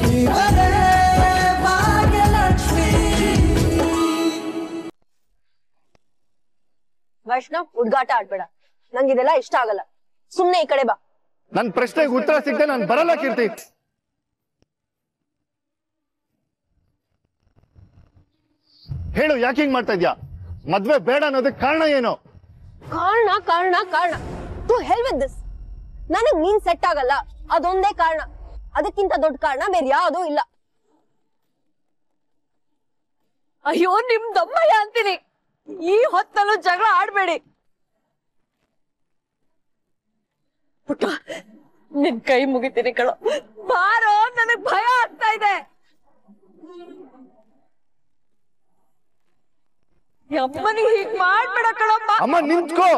ವೈಷ್ಣವ್ ಹುಡ್ಗಾಟ ಆಡ್ಬೇಡ, ನಂಗಿದೆಲ್ಲ ಇಷ್ಟ ಆಗಲ್ಲ. ಸುಮ್ನೆ ಈ ಕಡೆ ಬಾ. ನನ್ ಪ್ರಶ್ನೆಗೆ ಉತ್ತರ ಸಿಗದೆ ನಾನು ಬರಲ್ಲ ಕೀರ್ತಿ. ಹೇಳು, ಯಾಕೆ ಹಿಂಗ್ ಮಾಡ್ತಾ ಇದ್ಯಾ? ಮದ್ವೆ ಬೇಡ ಅನ್ನೋದಕ್ಕೆ ಕಾರಣ ಏನು? ಕಾರಣ ಕಾರಣ ಕಾರಣ ಟು ಹೆಲ್ ವಿತ್ ದಿಸ್. ನನಗ್ ನೀನ್ ಸೆಟ್ ಆಗಲ್ಲ, ಅದೊಂದೇ ಕಾರಣ. ಅದಕ್ಕಿಂತ ದೊಡ್ಡ ಕಾರಣ ಬೇರೆ ಯಾವ್ದೂ ಇಲ್ಲ. ಅಯ್ಯೋ ನಿಮ್ ದಮ್ಮಯ್ಯ ಅಂತೀನಿ, ಈ ಹೊತ್ತಲ್ಲೂ ಜಗಳ ಆಡ್ಬೇಡಿ. ಪುಟ್ಟ, ನಿನ್ ಕೈ ಮುಗಿತೀನಿ ಕಣೋ, ಬಾರೋ, ನನಗ್ ಭಯ ಆಗ್ತಾ ಇದೆ. ಅಮ್ಮನಿಗೆ ಹೀಗ್ ಮಾಡ್ಬೇಡ ಕಣಮ್ಮ. ಅಮ್ಮ ನಿಂತ್ಕೋ.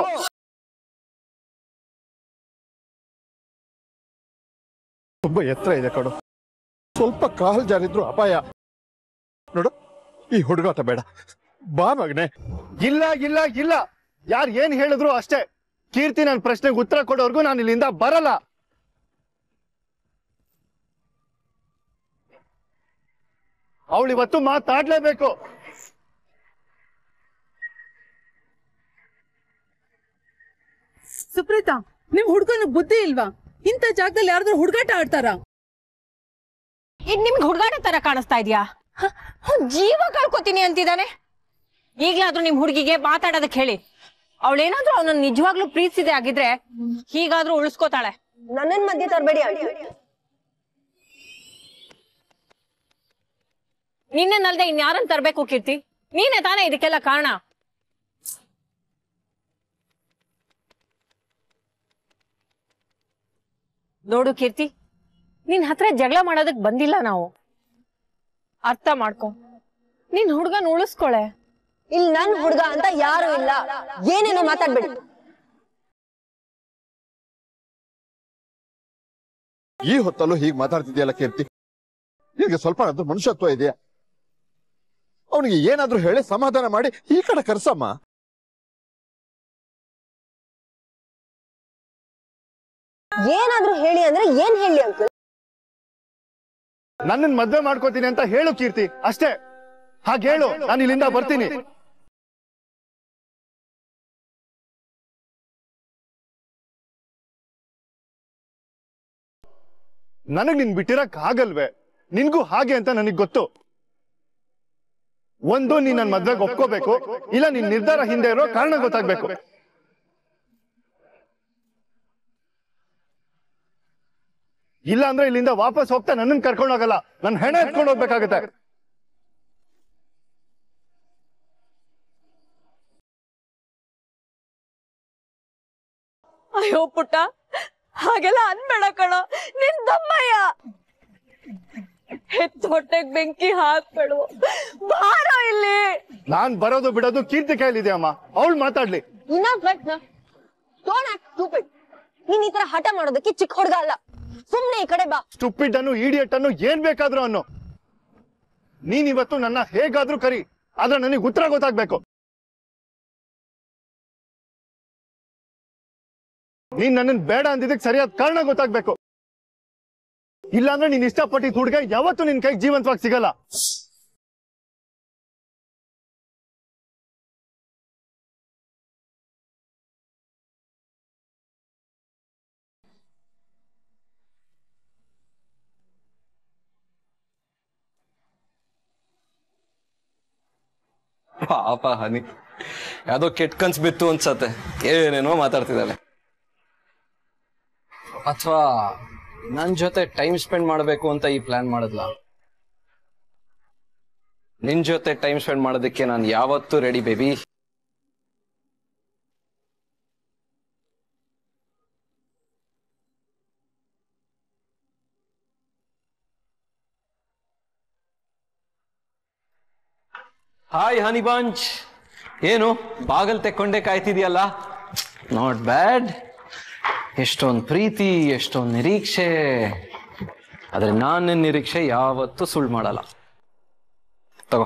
ತುಂಬಾ ಎತ್ತರ ಇದೆ ಕಣೋ, ಸ್ವಲ್ಪ ಕಾಲ್ ಜಾರಿದ್ರು ಅಪಾಯ. ನೋಡು, ಈ ಹುಡುಗಾಟ ಬೇಡ, ಬಾ ಮಗನೆ. ಇಲ್ಲ ಇಲ್ಲ ಇಲ್ಲ, ಯಾರು ಏನ್ ಹೇಳಿದ್ರು ಅಷ್ಟೇ. ಕೀರ್ತಿ ನನ್ನ ಪ್ರಶ್ನೆಗೆ ಉತ್ತರ ಕೊಡೋರ್ಗು ನಾನು ಇಲ್ಲಿಂದ ಬರಲ್ಲ. ಅವಳು ಇವತ್ತು ಮಾತಾಡ್ಲೇಬೇಕು. ಸುಪ್ರೀತಾ, ನಿಮ್ ಹುಡ್ಗನ ಬುದ್ಧಿ ಇಲ್ವಾ? ಇಂಥ ಜಾಗದಲ್ಲಿ ಯಾರಾದ್ರೂ ಹುಡುಗಾಟ ಆಡ್ತಾರ? ಇದ್ ನಿಮ್ಗೆ ಹುಡುಗಾಟ ತರ ಕಾಣಿಸ್ತಾ ಇದ್ಯಾ? ಜೀವ ಕಳ್ಕೊತೀನಿ ಅಂತಿದ್ದಾನೆ. ಈಗ್ಲಾದ್ರೂ ನಿಮ್ ಹುಡುಗಿಗೆ ಮಾತಾಡೋದಕ್ಕೆ ಹೇಳಿ. ಅವಳೇನಾದ್ರೂ ಅವನ ನಿಜವಾಗ್ಲೂ ಪ್ರೀತಿಸಿದೆ ಆಗಿದ್ರೆ ಹೀಗಾದ್ರೂ ಉಳಿಸ್ಕೋತಾಳೆ. ನನ್ನನ್ ಮಧ್ಯೆ ತರಬೇಡಿ ಆಂಟಿ. ನಿನ್ನಲ್ದೆ ಇನ್ಯಾರನ್ನ ತರ್ಬೇಕು ಕೀರ್ತಿ? ನೀನೇ ತಾನೇ ಇದಕ್ಕೆಲ್ಲ ಕಾರಣ. ನೋಡು ಕೀರ್ತಿ, ನಿನ್ ಹತ್ರ ಜಗಳ ಮಾಡೋದಕ್ ಬಂದಿಲ್ಲ ನಾವು. ಅರ್ಥ ಮಾಡ್ಕೊ, ನಿನ್ ಹುಡ್ಗನ್ ಉಳಿಸ್ಕೊಳೆ. ಇಲ್ಲಿ ನನ್ ಹುಡ್ಗ ಅಂತ ಯಾರು ಇಲ್ಲ, ಏನೇನೋ ಮಾತಾಡ್ಬೇಡಿ. ಈ ಹೊತ್ತಲ್ಲೂ ಹೀಗೆ ಮಾತಾಡ್ತಿದ್ಯಲ್ಲ ಕೀರ್ತಿ, ನಿನಗೆ ಸ್ವಲ್ಪ ಆದ್ರೂ ಮನುಷ್ಯತ್ವ ಇದೆಯಾ? ಅವನಿಗೆ ಏನಾದ್ರೂ ಹೇಳಿ ಸಮಾಧಾನ ಮಾಡಿ ಈ ಕಡೆ ಕರ್ಸಮ್ಮ. ಏನಾದ್ರೂ ಹೇಳಿ ಅಂದ್ರೆ ಏನ್ ಹೇಳಿ ಅಂಕಲ್? ನನ್ನನ್ ಮದ್ವೆ ಮಾಡ್ಕೋತೀನಿ ಅಂತ ಹೇಳು ಕೀರ್ತಿ, ಅಷ್ಟೇ. ಹಾಗೆ ಹೇಳು, ನಾನು ಇಲ್ಲಿಂದ ಬರ್ತೀನಿ. ನನಗ್ ನಿನ್ ಬಿಟ್ಟಿರಕ್ ಆಗಲ್ವೇ? ನಿನ್ಗೂ ಹಾಗೆ ಅಂತ ನನಗ್ ಗೊತ್ತು. ಒಂದು, ನೀನ್ ನನ್ ಮದ್ವೆಗೆ ಒಪ್ಕೋಬೇಕು, ಇಲ್ಲ ನಿನ್ ನಿರ್ಧಾರ ಹಿಂದೆ ಇರೋ ಕಾರಣ ಗೊತ್ತಾಗ್ಬೇಕು. ಇಲ್ಲ ಅಂದ್ರೆ ಇಲ್ಲಿಂದ ವಾಪಸ್ ಹೋಗ್ತಾ ನನ್ನನ್ನು ಕರ್ಕೊಂಡು ಹೋಗಲ್ಲ, ನನ್ನ ಹೆಣ ಎತ್ಕೊಂಡು ಹೋಗ್ಬೇಕಾಗತ್ತೆ. ಅಯ್ಯೋ ಪುಟ್ಟ, ಹಾಗೆಲ್ಲ ಅನ್ಬೇಡ ಕಣೋ, ನಿನ್ ದಮ್ಮಯ್ಯ. ಹೆತ್ತ ಹೊಟ್ಟೆಗ್ ಬೆಂಕಿ ಹಾಕ್ಬೇಡು, ಬಾರೋ ಇಲ್ಲಿ. ನಾನ್ ಬರೋದು ಬಿಡೋದು ಕೀರ್ತಿ ಕೈಲಿದೆ ಅಮ್ಮ, ಅವಳು ಮಾತಾಡ್ಲಿ. ನೀನ್ ಈ ತರ ಹಠ ಮಾಡೋದಕ್ಕೆ ಚಿಕ್ಕ ಹುಡುಗ ಅಲ್ಲ, ಸುಮ್ನೆ ಈ ಕಡೆ ಬಾ. ಸ್ಟುಪಿಡ್ ಅನ್ನು, ಇಡಿಯಟ್ ಅನ್ನು, ಏನ್ ಬೇಕಾದ್ರೂ ಅನ್ನು. ನೀನ್ ಇವತ್ತು ನನ್ನ ಹೇಗಾದ್ರೂ ಕರಿ, ಆದ್ರೆ ನನಗೆ ಉತ್ತರ ಗೊತ್ತಾಗ್ಬೇಕು. ನೀನ್ ನನ್ನನ್ ಬೇಡ ಅಂದಿದ್ದಕ್ಕೆ ಸರಿಯಾದ ಕಾರಣ ಗೊತ್ತಾಗ್ಬೇಕು. ಇಲ್ಲಾಂದ್ರೆ ನೀನ್ ಇಷ್ಟಪಟ್ಟಿದ್ ಹುಡುಗ ಯಾವತ್ತೂ ನಿನ್ ಕೈಗೆ ಜೀವಂತವಾಗಿ ಸಿಗಲ್ಲ. ಪಾಪ ಹನಿ, ಯಾವ್ದೋ ಕೆಟ್ಟ ಕನ್ಸ್ ಬಿತ್ತು ಅನ್ಸತ್ತೆ, ಏನೇನೋ ಮಾತಾಡ್ತಿದ್ದಾಳೆ. ಅಥವಾ ನನ್ ಜೊತೆ ಟೈಮ್ ಸ್ಪೆಂಡ್ ಮಾಡ್ಬೇಕು ಅಂತ ಈ ಪ್ಲಾನ್ ಮಾಡಿದ್ಲ? ನಿನ್ ಜೊತೆ ಟೈಮ್ ಸ್ಪೆಂಡ್ ಮಾಡೋದಕ್ಕೆ ನಾನು ಯಾವತ್ತೂ ready baby. Hi honey bunch, ಏನು ಬಾಗಲ್ ತೆಕ್ಕೊಂಡೆ ಕಾಯ್ತಿದ್ಯಲ್ಲ? Not bad. ಎಷ್ಟೊಂದು ಪ್ರೀತಿ, ಎಷ್ಟೊಂದು ನಿರೀಕ್ಷೆ. ಆದ್ರೆ ನಾನು ನಿರೀಕ್ಷೆ ಯಾವತ್ತೂ ಸುಳ್ಳು ಮಾಡಲ್ಲ. ತಗೋ.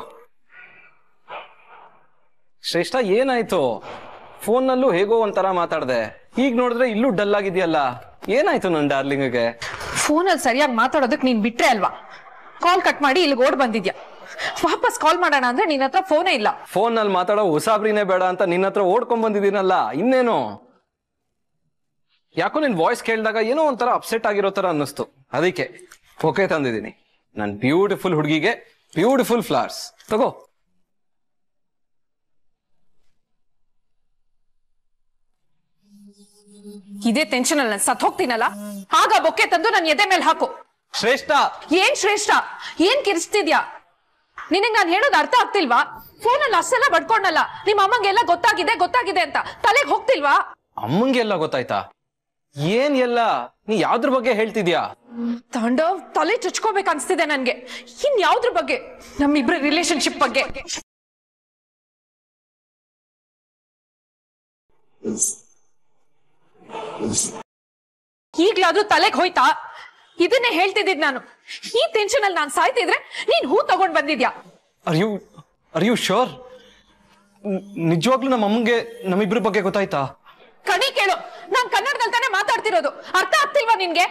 ಶ್ರೇಷ್ಠ, ಏನಾಯ್ತು? ಫೋನ್ನಲ್ಲೂ ಹೇಗೋ ಒಂಥರ ಮಾತಾಡ್ದೆ, ಈಗ ನೋಡಿದ್ರೆ ಇಲ್ಲೂ ಡಲ್ ಆಗಿದ್ಯಲ್ಲ, ಏನಾಯ್ತು ನನ್ನ ಡಾರ್ಲಿಂಗ್ಗೆ? ಫೋನಲ್ಲಿ ಸರಿಯಾಗಿ ಮಾತಾಡೋದಕ್ ನೀನ್ ಬಿಟ್ರೆ ಅಲ್ವಾ? ಕಾಲ್ ಕಟ್ ಮಾಡಿ ಇಲ್ಲಿಗೆ ಓಡ್ ಬಂದಿದ್ಯಾ. ವಾಪಸ್ ಕಾಲ್ ಮಾಡೋಣ ಅಂದ್ರೆ ನಿನ್ನ ಹತ್ರ ಫೋನೇ ಇಲ್ಲ. ಫೋನ್ ನಲ್ಲಿ ಮಾತಾಡೋ ಉಸಾಬ್ರಿನೇ ಬೇಡ ಅಂತ ನಿನ್ನ ಹತ್ರ ಓಡ್ಕೊಂಡ್ ಬಂದಿದ್ದೀನಲ್ಲ, ಇನ್ನೇನು. ಯಾಕೋ ನಿನ್ ವಾಯ್ಸ್ ಕೇಳಿದಾಗ ಏನೋ ಒಂಥರ ಅಪ್ಸೆಟ್ ಆಗಿರೋ ತರ ಅನ್ನಿಸ್ತು, ಅದಕ್ಕೆ ಓಕೆ ತಂದಿದ್ದೀನಿ. ನನ್ ಬ್ಯೂಟಿಫುಲ್ ಹುಡುಗಿಗೆ ಬ್ಯೂಟಿಫುಲ್ ಫ್ಲವರ್ಸ್ ತಗೋ. ಇದೇ ಟೆನ್ಷನ್ ಅಲ್ಲಿ ಸತ್ ಹೋಗ್ತೀನಲ್ಲ, ಆಗ ಬೊಕ್ಕೆ ತಂದು ನನ್ನ ಎದೆ ಮೇಲೆ ಹಾಕು. ಶ್ರೇಷ್ಠ. ಏನ್ ಶ್ರೇಷ್ಠ? ಏನ್ ಕಿರಿಸ್ತಿದ್ಯಾ? ನಿನಗೆ ನಾನು ಹೇಳೋದು ಅರ್ಥ ಆಗ್ತಿಲ್ವಾ? ಫೋನಲ್ಲಿ ಅಷ್ಟೆಲ್ಲ ಬಡ್ಕೊಂಡಲ್ಲ, ನಿಮ್ಮ ಅಮ್ಮಂಗೆಲ್ಲ ಗೊತ್ತಾಗಿದೆ ಅಂತ ತಲೆಗೆ ಹೋಗ್ತಿಲ್ವಾ? ಅಮ್ಮಂಗೆಲ್ಲ ಗೊತ್ತಾಯ್ತಾ? ಏನ್ ಎಲ್ಲ? ನೀ ಯಾವ್ದ್ರ ಬಗ್ಗೆ ಹೇಳ್ತಿದ್ಯಾ? ತಾಂಡವ್, ತಲೆ ಚುಚ್ಕೋಬೇಕು ಅನ್ಸ್ತಿದೆ ನನ್ಗೆ. ಇನ್ ಯಾವ್ದ್ರ ಬಗ್ಗೆ? ನಮ್ಮಿಬ್ರ ರಿಲೇಶನ್ಶಿಪ್ ಬಗ್ಗೆ. ಈಗ್ಲಾದ್ರೂ ತಲೆಗೆ ಹೋಯ್ತಾ? ಇದನ್ನೇ ಹೇಳ್ತಿದ್ದಿದ್ ನಾನು. ಈ ಟೆನ್ಷನ್ ಅಲ್ಲಿ ನಾನು ಸಾಯ್ತಿದ್ರೆ ನೀನ್ ಹೂ ತಗೊಂಡ್ ಬಂದಿದ್ಯಾ? Are you sure? ನಿಜವಾಗ್ಲೂ ನಮ್ಮ ಅಮ್ಮಂಗೆ ನಮ್ಮಿಬ್ರ ಬಗ್ಗೆ ಗೊತ್ತಾಯ್ತಾ? ಕಣಿ ಕೇಳು, ನಾನ್ ಕನ್ನಡದಲ್ಲಿ ತಾನೇ ಮಾತಾಡ್ತಿರೋದು, ಅರ್ಥ ಆಗ್ತಿಲ್ವಾ ನಿನ್ಗೆ?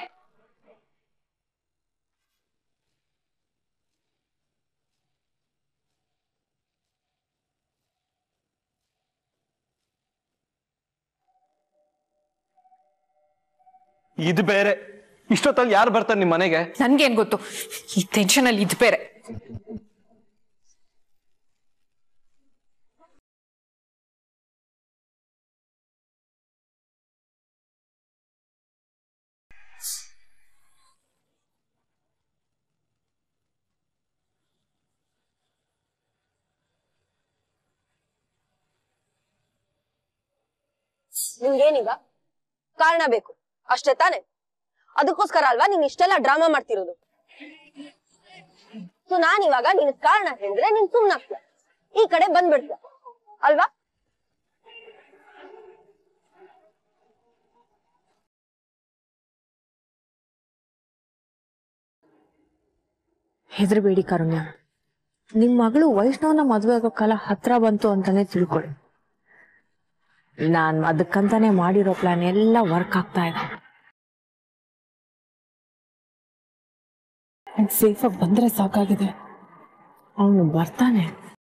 ಇದು ಬೇರೆ. ಇಷ್ಟೊತ್ತಲ್ಲಿ ಯಾರು ಬರ್ತಾರೆ ನಿಮ್ ಮನೆಗೆ? ನನ್ಗೇನ್ ಗೊತ್ತು, ಈ ಟೆನ್ಷನ್ ಅಲ್ಲಿ ಇದು ಬೇರೆ. ನಿಮ್ಗೇನೀಗ ಕಾರಣ ಬೇಕು ಅಷ್ಟೇ ತಾನೆ? ಅದಕ್ಕೋಸ್ಕರ ಅಲ್ವಾ ನೀನ್ ಇಷ್ಟೆಲ್ಲ ಡ್ರಾಮಾ ಮಾಡ್ತಿರೋದು. ಸೊ ನಾನಿವಾಗ ನಿನ್ ಕಾರಣ ಹೇಳಿದ್ರೆ ನೀನ್ ಸುಮ್ನಾಗ್ತೀಯ, ಈ ಕಡೆ ಬಂದ್ಬಿಡ್ತೀಯ ಅಲ್ವಾ? ಹೆದರಬೇಡಿ ಕಾರುಣ್ಯ, ನಿಮ್ ಮಗಳು ವೈಷ್ಣವನ ಮದುವೆ ಆಗೋ ಕಾಲ ಹತ್ರ ಬಂತು ಅಂತಾನೆ ತಿಳ್ಕೊಳ್ಳಿ. ನಾನ್ ಅದಕ್ಕಂತಾನೆ ಮಾಡಿರೋ ಪ್ಲಾನ್ ಎಲ್ಲ ವರ್ಕ್ ಆಗ್ತಾ ಇದೆ. ಸೇಫ್ ಆಗಿ ಬಂದ್ರೆ ಸಾಕಾಗಿದೆ. ಅವನು ಬರ್ತಾನೆ.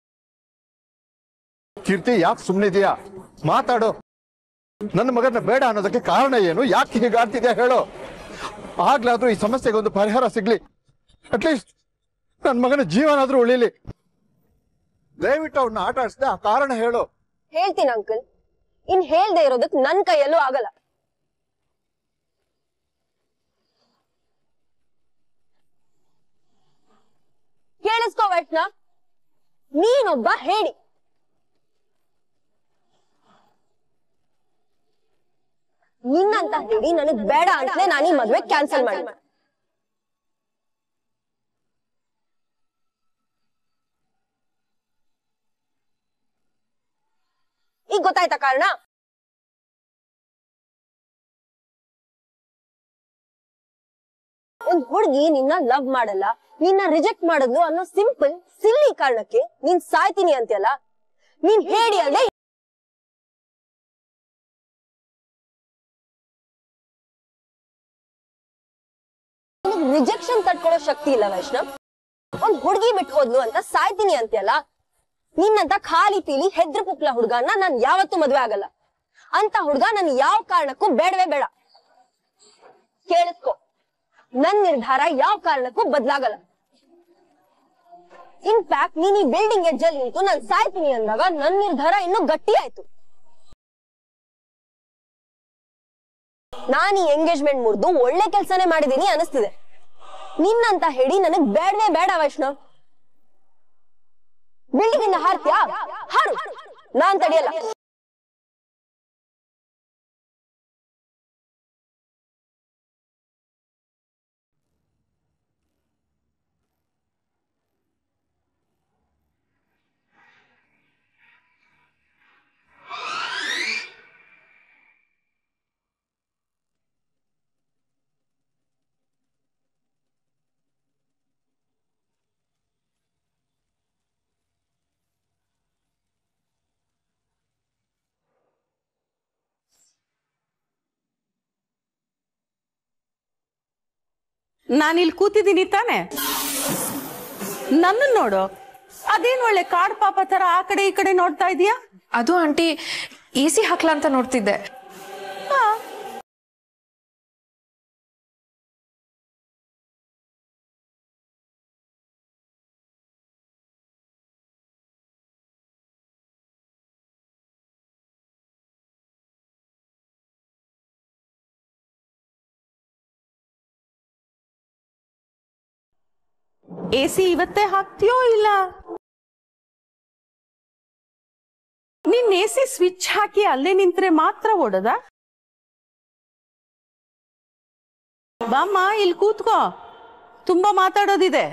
ಕೀರ್ತಿ, ಯಾಕೆ ಸುಮ್ಮನಿದೆಯಾ? ಮಾತಾಡು. ನನ್ನ ಮಗನ ಬೇಡ ಅನ್ನೋದಕ್ಕೆ ಕಾರಣ ಏನು? ಯಾಕೆ ಹೀಗಾಡ್ತಿದ್ಯಾ ಹೇಳು. ಆಗ್ಲಾದ್ರೂ ಈ ಸಮಸ್ಯೆಗೆ ಒಂದು ಪರಿಹಾರ ಸಿಗ್ಲಿ. ಅಟ್ಲೀಸ್ಟ್ ನನ್ನ ಮಗನ ಜೀವನಾದ್ರೂ ಉಳಿಲಿ. ದಯವಿಟ್ಟು ಅವನ್ನ ಆಟ ಆಡಿಸ್ದೆ, ಆ ಕಾರಣ ಹೇಳು. ಹೇಳ್ತೀನಿ ಅಂಕಲ್, ಇನ್ ಹೇಳ್ದೆ ಇರೋದಕ್ ನನ್ ಕೈಯಲ್ಲೂ ಆಗಲ್ಲ. ಕೇಳಿಸ್ಕೋ ವೈಷ್ಣವ್, ನೀನೊಬ್ಬ ಹೇಳಿ. ನಿನ್ನಂತ ಹೇಳಿ ನನಗ್ ಬೇಡ ಅಂತಲೇ ನಾನು ಈ ಮದ್ವೆ ಕ್ಯಾನ್ಸಲ್ ಮಾಡಿ. ಈಗ ಗೊತ್ತಾಯ್ತಾ ಕಾರಣ? ಒಂದ್ ಹುಡುಗಿ ನಿನ್ನ ಲವ್ ಮಾಡಲ್ಲ, ನಿನ್ನ ರಿಜೆಕ್ಟ್ ಮಾಡಿದ್ಲು ಅನ್ನೋ ಸಿಂಪಲ್ ಸಿಲ್ಲಿ ಕಾರಣಕ್ಕೆ ನೀನ್ ಸಾಯ್ತೀನಿ ಅಂತೆಲ್ಲ. ನೀನ್ ಹೇಳಿ ಅಲ್ಲದೆ ರಿಜೆಕ್ಷನ್ ತಡ್ಕೊಳ್ಳೋ ಶಕ್ತಿ ಇಲ್ಲ ವೈಷ್ಣವ್. ಒಂದ್ ಹುಡುಗಿ ಬಿಟ್ಟು ಹೋದ್ಲು ಅಂತ ಸಾಯ್ತೀನಿ ಅಂತೆಲ್ಲ. ನಿನ್ನಂತ ಖಾಲಿ ಪೀಲಿ ಹೆದ್ರ ಪುಕ್ಲ ಹುಡ್ಗನ್ನ ನಾನ್ ಯಾವತ್ತೂ ಮದ್ವೆ ಆಗಲ್ಲ. ಅಂತ ಹುಡ್ಗ ನನ್ ಯಾವ ಕಾರಣಕ್ಕೂ ಬೇಡವೇ ಬೇಡ. ಕೇಳಿಸ್ಕೊ, ನನ್ ನಿರ್ಧಾರ ಯಾವ ಕಾರಣಕ್ಕೂ ಬದ್ಲಾಗಲ್ಲ. ಇನ್ಫ್ಯಾಕ್ಟ್ ನೀನ್ ಈ ಬಿಲ್ಡಿಂಗ್ ಎಡ್ಜಲ್ಲಿ ನಿಂತು ನಾನ್ ಸಾಯ್ತೀನಿ ಅಂದಾಗ ನನ್ ನಿರ್ಧಾರ ಇನ್ನೂ ಗಟ್ಟಿ ಆಯ್ತು. ನಾನ್ ಈ ಎಂಗೇಜ್ಮೆಂಟ್ ಮುರಿದು ಒಳ್ಳೆ ಕೆಲ್ಸನೇ ಮಾಡಿದೀನಿ ಅನಿಸ್ತಿದೆ. ನಿನ್ನಂತ ಹೇಳಿ ನನಗ್ ಬೇಡವೇ ಬೇಡ ವೈಷ್ಣವ್. ಬಿಲ್ಡಿಂಗ್ ಇಂದ ಹಾರ್ತ್ಯಾ? ಹಾರು, ನಾನ್ ತಡಿಯಲ್ಲ. ನಾನಿಲ್ಲಿ ಕೂತಿದ್ದೀನಿ ತಾನೆ. ನನ್ನ ನೋಡು, ಅದೇನ್ ಒಳ್ಳೆ ಕಾಡ್ ಪಾಪ ತರ ಆ ಕಡೆ ಈ ಕಡೆ ನೋಡ್ತಾ ಇದೀಯಾ? ಅದು ಆಂಟಿ AC ಹಾಕ್ಲಾ ಅಂತ ನೋಡ್ತಿದ್ದೆ. AC ಇವತ್ತೇ ಹಾಕ್ತೀಯೋ ಇಲ್ಲ? ನೀನ್ AC ಸ್ವಿಚ್ ಹಾಕಿ ಅಲ್ಲೇ ನಿಂತ್ರೆ ಮಾತ್ರ ಓಡದ? ಬಾಮ್ಮ, ಇಲ್ಲಿ ಕೂತ್ಕೋ, ತುಂಬಾ ಮಾತಾಡೋದಿದೆ.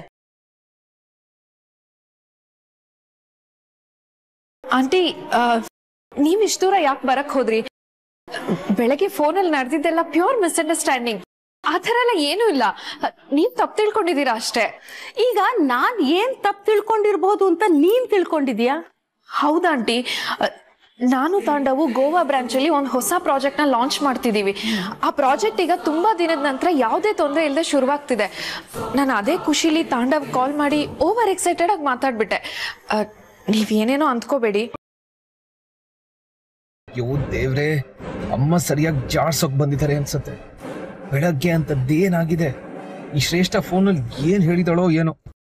ಆಂಟಿ ನೀವ್ ಇಷ್ಟ ದೂರ ಯಾಕೆ ಬರಕ್ ಹೋದ್ರಿ? ಬೆಳಗ್ಗೆ ಫೋನಲ್ಲಿ ನಡೆದಿದ್ದೆಲ್ಲ ಪ್ಯೂರ್ ಮಿಸ್ಅಂಡರ್ಸ್ಟ್ಯಾಂಡಿಂಗ್. ಆ ಥರ ಎಲ್ಲ ಏನೂ ಇಲ್ಲ. ನೀವ್ ತಪ್ಪು ತಿಳ್ಕೊಂಡಿದೀರಾ ಅಷ್ಟೇ. ಈಗ ನಾನ್ ಏನ್ ತಪ್ಪು ತಿಳ್ಕೊಂಡಿರ್ಬೋದು ಅಂತ ನೀನ್ ತಿಳ್ಕೊಂಡಿದ್ಯಾ? ಹೌದಾಂಟಿ, ನಾನು ತಾಂಡವು ಗೋವಾ ಬ್ರಾಂಚ್ ಅಲ್ಲಿ ಒಂದು ಹೊಸ ಪ್ರಾಜೆಕ್ಟ್ ನ ಲಾಂಚ್ ಮಾಡ್ತಿದೀವಿ. ಆ ಪ್ರಾಜೆಕ್ಟ್ ಈಗ ತುಂಬಾ ದಿನದ ನಂತರ ಯಾವುದೇ ತೊಂದರೆ ಇಲ್ಲದೆ ಶುರುವಾಗ್ತಿದೆ. ನಾನು ಅದೇ ಖುಷಿಲಿ ತಾಂಡವ್ ಕಾಲ್ ಮಾಡಿ ಓವರ್ ಎಕ್ಸೈಟೆಡ್ ಆಗಿ ಮಾತಾಡ್ಬಿಟ್ಟೆ. ನೀವೇನೇನೋ ಅಂದ್ಕೋಬೇಡಿ. ಅಯ್ಯೋ ದೇವ್ರೆ, ಅಮ್ಮ ಸರಿಯಾಗಿ ಜಾಡ್ಸೋಕ್ ಬಂದಿದ್ದಾರೆ ಅನ್ಸತ್ತೆ. ಬೆಳಗ್ಗೆ ಅಂತದ್ದೇನಾಗಿದೆ? ಈ ಶ್ರೇಷ್ಠ ಫೋನಲ್ಲಿ ಏನ್ ಹೇಳಿದಳೋ ಏನೋ.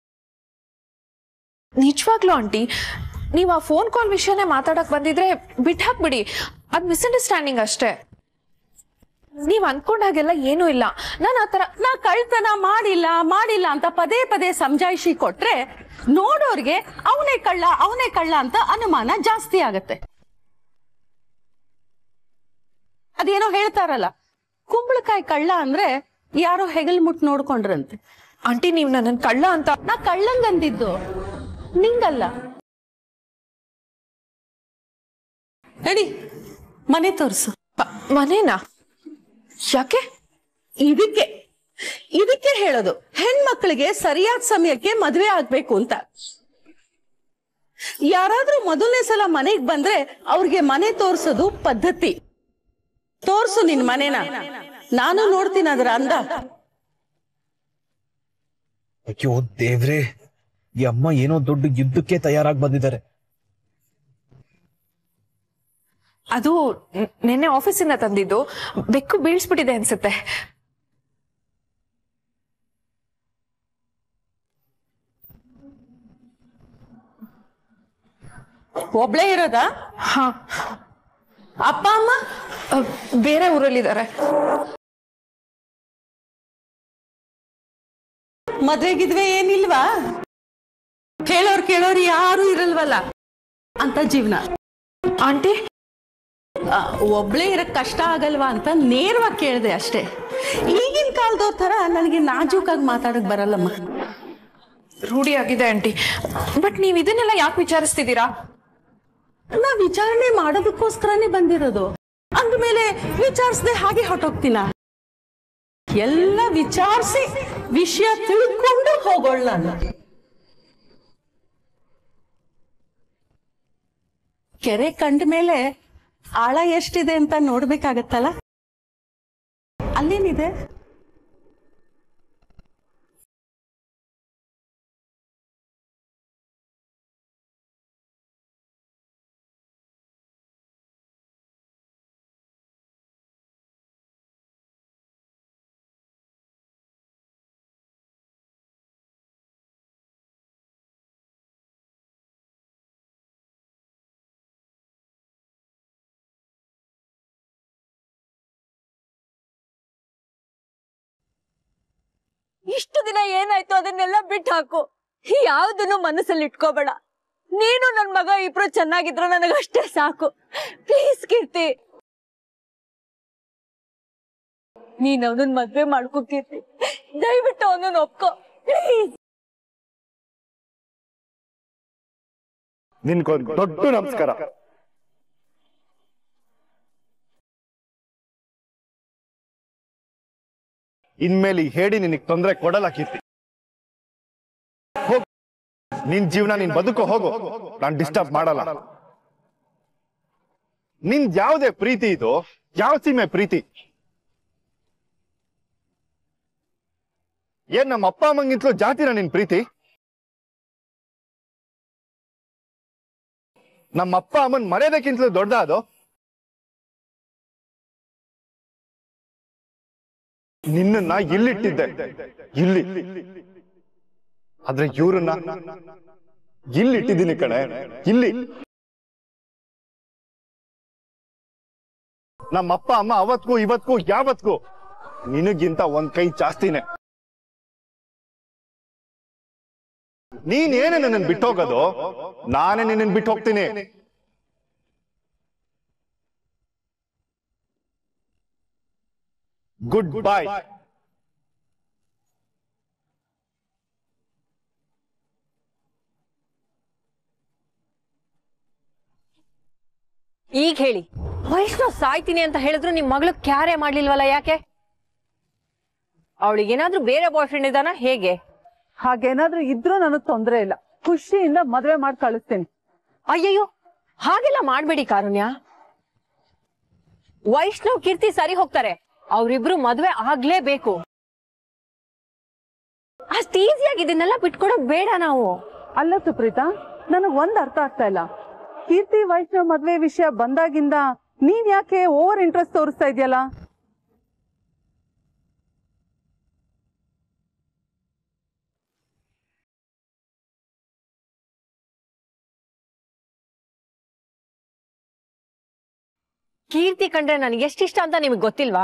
ನಿಜವಾಗ್ಲೂ ಆಂಟಿ, ನೀವು ಆ ಫೋನ್ ಕಾಲ್ ವಿಷಯನೇ ಮಾತಾಡಕ್ ಬಂದಿದ್ರೆ ಬಿಟ್ಟಾಕ್ಬಿಡಿ. ಅದ್ ಮಿಸ್ಅಂಡರ್ಸ್ಟ್ಯಾಂಡಿಂಗ್ ಅಷ್ಟೇ. ನೀವ್ ಅನ್ಕೊಂಡಾಗೆಲ್ಲ ಏನೂ ಇಲ್ಲ. ನಾನು ಆತರ ನಾ ಕಳ್ತನ ಮಾಡಿಲ್ಲ ಅಂತ ಪದೇ ಪದೇ ಸಮಜಾಯಿಷಿ ಕೊಟ್ರೆ ನೋಡೋರ್ಗೆ ಅವನೇ ಕಳ್ಳ ಅಂತ ಅನುಮಾನ ಜಾಸ್ತಿ ಆಗತ್ತೆ. ಅದೇನೋ ಹೇಳ್ತಾರಲ್ಲ, ಕುಂಬಳಕಾಯಿ ಕಳ್ಳ ಅಂದ್ರೆ ಯಾರೋ ಹೆಗಲ್ ಮುಟ್ ನೋಡ್ಕೊಂಡ್ರಂತೆ. ಆಂಟಿ, ನೀವ್ ನನ್ನ ಕಳ್ಳ ಅಂತ ನಾ ಕಳ್ಳಂಗಂದಿದ್ದು ನಿಂಗಲ್ಲ. ನಡಿ, ಮನೆ ತೋರ್ಸು. ಮನೇನಾ? ಯಾಕೆ? ಇದಕ್ಕೆ ಹೇಳೋದು, ಹೆಣ್ಮಕ್ಳಿಗೆ ಸರಿಯಾದ ಸಮಯಕ್ಕೆ ಮದುವೆ ಆಗ್ಬೇಕು ಅಂತ. ಯಾರಾದ್ರೂ ಮೊದಲನೇ ಸಲ ಮನೆಗ್ ಬಂದ್ರೆ ಅವ್ರಿಗೆ ಮನೆ ತೋರ್ಸೋದು ಪದ್ಧತಿ. ತೋರ್ಸು ನಿನ್ ಮನೇನ, ನಾನು ನೋಡ್ತೀನಿ ಅದ್ರ ಅಂದ. ಅಯ್ಯೋ ದೇವ್ರೆ, ಈ ಅಮ್ಮ ಏನೋ ದೊಡ್ಡ ಯುದ್ಧಕ್ಕೆ ತಯಾರಾಗಿ ಬಂದಿದ್ದಾರೆ. ಅದು ನಿನ್ನೆ ಆಫೀಸಿಂದ ತಂದಿದ್ದು. ಬೆಕ್ಕು ಬೀಳ್ಸ್ಬಿಟ್ಟಿದೆ ಅನ್ಸುತ್ತೆ. ಒಬ್ಳೇ ಇರೋದಾ? ಹಾ, ಅಪ್ಪ ಅಮ್ಮ ಬೇರೆ ಊರಲ್ಲಿದ್ದಾರೆ. ಮದ್ವೆಗಿದ್ವೆ ಏನಿಲ್ವಾ? ಕೇಳೋರು ಯಾರು ಇರಲ್ವಲ್ಲ ಅಂತ ಜೀವನ. ಆಂಟಿ, ಒಬ್ಳೇ ಇರಕ್ ಕಷ್ಟ ಆಗಲ್ವಾ ಅಂತ ನೇರವಾಗಿ ಕೇಳಿದೆ ಅಷ್ಟೇ. ಈಗಿನ ಕಾಲದವ್ರ ತರ ನನಗೆ ನಾಜೂಕಾಗಿ ಮಾತಾಡಕ್ ಬರಲ್ಲಮ್ಮ. ರೂಢಿ ಆಗಿದೆ ಆಂಟಿ. ಬಟ್ ನೀವ್ ಇದನ್ನೆಲ್ಲ ಯಾಕೆ ವಿಚಾರಿಸ್ತಿದ್ದೀರಾ? ನಾ ವಿಚಾರಣೆ ಮಾಡೋದಕ್ಕೋಸ್ಕರನೇ ಬಂದಿರೋದು. ಅಂದ್ಮೇಲೆ ವಿಚಾರಿಸದೆ ಹಾಗೆ ಹೊಟ್ಟೋಗ್ತೀನ? ಎಲ್ಲ ವಿಚಾರಿಸಿ ವಿಷಯ ತಿಳ್ಕೊಂಡು ಹೋಗೋಣ. ಕೆರೆ ಕಂಡ ಮೇಲೆ ಆಳ ಎಷ್ಟಿದೆ ಅಂತ ನೋಡ್ಬೇಕಾಗತ್ತಲ್ಲ. ಅಲ್ಲೇನಿದೆ? ಇಷ್ಟು ದಿನ ಏನಾಯ್ತು ಅದನ್ನೆಲ್ಲ ಬಿಟ್ಟು ಹಾಕು. ಯಾವ್ದನ್ನು ಮನಸ್ಸಲ್ಲಿ ಇಟ್ಕೋಬೇಡ. ನೀನು ನನ್ ಮಗ ಇಬ್ರು ಚೆನ್ನಾಗಿದ್ರು ನನಗಷ್ಟೇ ಸಾಕು. ಪ್ಲೀಸ್ ಕೀರ್ತಿ, ನೀನ್ ಅವನನ್ನ ಮದ್ವೆ ಮಾಡ್ಕೋ ಕೀರ್ತಿ. ದಯವಿಟ್ಟು ಅವನನ್ನ ಒಪ್ಕೋ ಪ್ಲೀಸ್. ನಿನ್ಗೊಂದು ದೊಡ್ಡ ನಮಸ್ಕಾರ. ಇನ್ಮೇಲೆ ಈ ಹೇಳಿ ನಿನಗೆ ತೊಂದರೆ ಕೊಡಲ್ಲ ಕೀರ್ತಿ. ಹೋಗು, ನಿನ್ ಜೀವನ ನೀನ್ ಬದುಕೋ ಹೋಗು, ನಾನ್ ಡಿಸ್ಟರ್ಬ್ ಮಾಡಲ್ಲ. ನಿನ್ ಯಾವ್ದೇ ಪ್ರೀತಿ ಇದು, ಯಾವ ಸೀಮೆ ಪ್ರೀತಿ? ಏನ್ ನಮ್ಮ ಅಪ್ಪ ಅಮ್ಮಂಗಿಂತಲೂ ಜಾತಿನ ನಿನ್ ಪ್ರೀತಿ? ನಮ್ಮ ಅಪ್ಪ ಅಮ್ಮನ್ ಮರ್ಯಾದಕ್ಕಿಂತಲೂ ದೊಡ್ಡ ಅದು. ನಿನ್ನನ್ನ ಇಲ್ಲಿಟ್ಟಿದ್ದೆ, ಇಲ್ಲಿ. ಆದ್ರೆ ಇವ್ರನ್ನ ಇಲ್ಲಿಟ್ಟಿದ್ದೀನಿ ಕಣೆ, ಇಲ್ಲಿ. ನಮ್ಮಪ್ಪ ಅಮ್ಮ ಅವತ್ಗೂ ಇವತ್ಗೂ ಯಾವತ್ಗೂ ನಿನಗಿಂತ ಒಂದ್ ಕೈ ಜಾಸ್ತಿನೇ. ನೀನೇನೇ ನನ್ನ ಬಿಟ್ಟೋಗೋದು, ನಾನೇ ನಿನ್ನ ಬಿಟ್ಟು ಹೋಗ್ತೀನಿ. Good bye. ಈಗ ಹೇಳಿ, ವೈಷ್ಣವ್ ಸಾಯ್ತೀನಿ ಅಂತ ಹೇಳಿದ್ರು ನಿಮ್ ಮಗಳು ಕ್ಯಾರೆ ಮಾಡ್ಲಿಲ್ವಲ್ಲ, ಯಾಕೆ? ಅವಳಿಗೇನಾದ್ರೂ ಬೇರೆ ಬಾಯ್ ಫ್ರೆಂಡ್ ಇದಾನ ಹೇಗೆ? ಹಾಗೇನಾದ್ರೂ ಇದ್ರೂ ನನಗ್ ತೊಂದ್ರೆ ಇಲ್ಲ, ಖುಷಿಯಿಂದ ಮದ್ವೆ ಮಾಡಿ ಕಳಿಸ್ತೀನಿ. ಅಯ್ಯಯ್ಯೋ, ಹಾಗೆಲ್ಲ ಮಾಡ್ಬೇಡಿ ಕಾರುಣ್ಯ. ವೈಷ್ಣವ್ ಕೀರ್ತಿ ಸರಿ ಹೋಗ್ತಾರೆ, ಅವ್ರಿಬ್ರು ಮದ್ವೆ ಆಗ್ಲೇಬೇಕು. ಅಷ್ಟ್ ಈಸಿಯಾಗಿ ಇದನ್ನೆಲ್ಲ ಬಿಟ್ಕೊಡೋದ್ ಬೇಡ ನಾವು. ಅಲ್ಲ ಸುಪ್ರೀತಾ, ನನಗ್ ಒಂದ್ ಅರ್ಥ ಆಗ್ತಾ ಇಲ್ಲ. ಕೀರ್ತಿ ವೈಷ್ಣವ್ ಮದ್ವೆ ವಿಷಯ ಬಂದಾಗಿಂದ ನೀನ್ ಯಾಕೆ ಓವರ್ ಇಂಟ್ರೆಸ್ಟ್ ತೋರಿಸ್ತಾ ಇದೆಯಲ್ಲ? ಕೀರ್ತಿ ಕಂಡ್ರೆ ನನಗೆ ಎಷ್ಟಿಷ್ಟ ಅಂತ ನಿಮಗ್ ಗೊತ್ತಿಲ್ವಾ?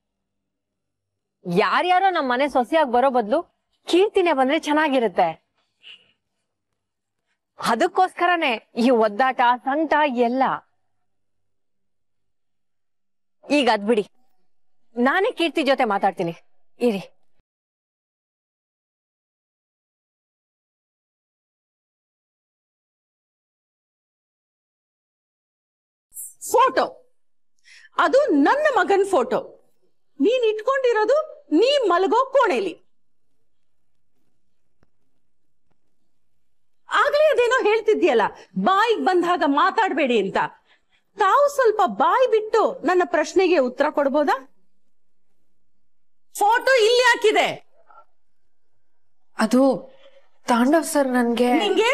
ಯಾರ್ಯಾರೋ ನಮ್ಮ ಮನೆ ಸೊಸೆಯಾಗಿ ಬರೋ ಬದ್ಲು ಕೀರ್ತಿನೇ ಬಂದ್ರೆ ಚೆನ್ನಾಗಿರುತ್ತೆ. ಅದಕ್ಕೋಸ್ಕರನೇ ಈ ಒದ್ದಾಟ ಸಂಟ ಎಲ್ಲ. ಈಗ ಅದ್ಬಿಡಿ, ನಾನೇ ಕೀರ್ತಿ ಜೊತೆ ಮಾತಾಡ್ತೀನಿ, ಇರಿ. ಫೋಟೋ ಅದು ನನ್ನ ಮಗನ್ ಫೋಟೋ. ನೀನ್ ಇಟ್ಕೊಂಡಿರೋದು ನೀ ಮಲಗೋ ಕೋಣೆಲಿ. ಆಗ್ಲೇ ಅದೇನೋ ಹೇಳ್ತಿದ್ಯಲ್ಲ, ಬಾಯಿಗೆ ಬಂದಾಗ ಮಾತಾಡ್ಬೇಡಿ ಅಂತ. ತಾವು ಸ್ವಲ್ಪ ಬಾಯಿ ಬಿಟ್ಟು ನನ್ನ ಪ್ರಶ್ನೆಗೆ ಉತ್ತರ ಕೊಡ್ಬೋದಾ? ಫೋಟೋ ಇಲ್ಲಿ ಹಾಕಿದೆ. ಅದು ತಾಂಡವ್ ಸರ್ ನನ್ಗೆ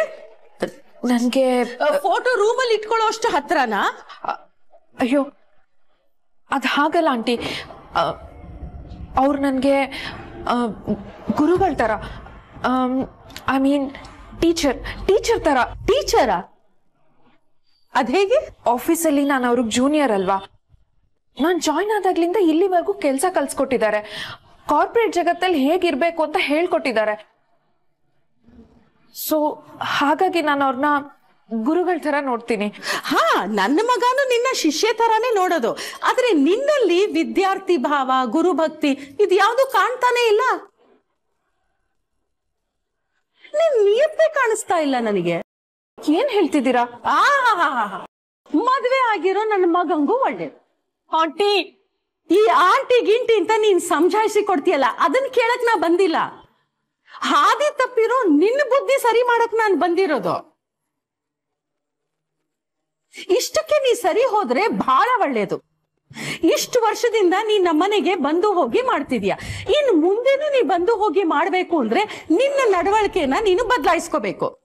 ಫೋಟೋ ರೂಮಲ್ಲಿ ಇಟ್ಕೊಳ್ಳೋ ಅಷ್ಟು ಹತ್ರನಾ? ಅಯ್ಯೋ, ಅದ್ ಹಾಗಲ್ಲ ಆಂಟಿ. ಅವ್ರು ನನ್ಗೆ ಗುರುಗಳ ತರ, ಐ ಮೀನ್ ಟೀಚರ್ ತರ. ಟೀಚರಾ? ಅದ್ ಹೇಗೆ? ಆಫೀಸಲ್ಲಿ ನಾನು ಅವ್ರಿಗೆ ಜೂನಿಯರ್ ಅಲ್ವಾ. ನಾನ್ ಜಾಯ್ನ್ ಆದಾಗ್ಲಿಂದ ಇಲ್ಲಿವರೆಗೂ ಕೆಲಸ ಕಲ್ಸ್ಕೊಟ್ಟಿದ್ದಾರೆ. ಕಾರ್ಪೊರೇಟ್ ಜಗತ್ತಲ್ಲಿ ಹೇಗಿರ್ಬೇಕು ಅಂತ ಹೇಳ್ಕೊಟ್ಟಿದ್ದಾರೆ. ಸೊ ಹಾಗಾಗಿ ನಾನು ಅವ್ರನ್ನ ಗುರುಗಳ ತರ ನೋಡ್ತೀನಿ. ಹಾ, ನನ್ನ ಮಗನು ನಿನ್ನ ಶಿಷ್ಯ ತರಾನೇ ನೋಡೋದು. ಆದ್ರೆ ನಿನ್ನಲ್ಲಿ ವಿದ್ಯಾರ್ಥಿ ಭಾವ, ಗುರುಭಕ್ತಿ ಇದು ಯಾವುದು ಕಾಣ್ತಾನೆ ಇಲ್ಲ. ನಿನ್ ನಿಯತ್ತೇ ಕಾಣಿಸ್ತಾ ಇಲ್ಲ ನನಗೆ. ಏನ್ ಹೇಳ್ತಿದ್ದೀರಾ? ಮದ್ವೆ ಆಗಿರೋ ನನ್ನ ಮಗಂಗೂ ಒಳ್ಳೇದು. ಆಂಟಿ, ಈ ಆಂಟಿ ಗಿಂಟಿ ಅಂತ ನೀನ್ ಸಮಜಾಯಿಸಿ ಕೊಡ್ತೀಯಲ್ಲ, ಅದನ್ನ ಕೇಳಕ್ ನಾ ಬಂದಿಲ್ಲ. ಹಾದಿ ತಪ್ಪಿರೋ ನಿನ್ನ ಬುದ್ಧಿ ಸರಿ ಮಾಡಕ್ ನಾನ್ ಬಂದಿರೋದು. ಇಷ್ಟಕ್ಕೆ ನೀ ಸರಿ ಹೋದ್ರೆ ಬಹಳ ಒಳ್ಳೇದು. ಇಷ್ಟು ವರ್ಷದಿಂದ ನೀ ನಮ್ಮನೆಗೆ ಬಂದು ಹೋಗಿ ಮಾಡ್ತಿದ್ಯಾ. ಇನ್ ಮುಂದೆನೂ ನೀ ಬಂದು ಹೋಗಿ ಮಾಡ್ಬೇಕು ಅಂದ್ರೆ ನಿನ್ನ ನಡವಳಿಕೆನ ನೀನು ಬದಲಾಯಿಸ್ಕೋಬೇಕು.